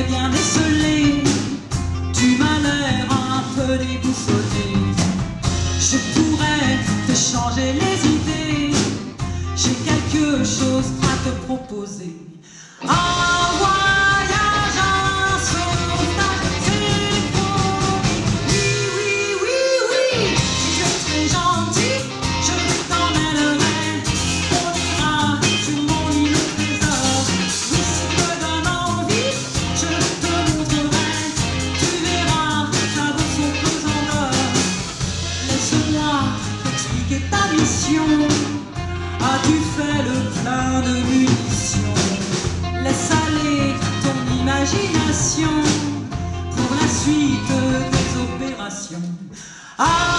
bien décelé, tu m'as l'air un peu déboussolé. Je pourrais te changer les idées, j'ai quelque chose à te proposer. Un voyage, un sauvetage, c'est promis. Oui, oui, oui, oui, si tu es très gentil, je t'emmènerai. On ira sur mon île au trésor. Oui, si tu me donnes envie, je te montrerai. Tu verras, ça vaut son pesant d'or. Laisse-moi t'expliquer ta mission. As-tu fait le plein de munitions? Laisse aller ton imagination pour la suite des opérations.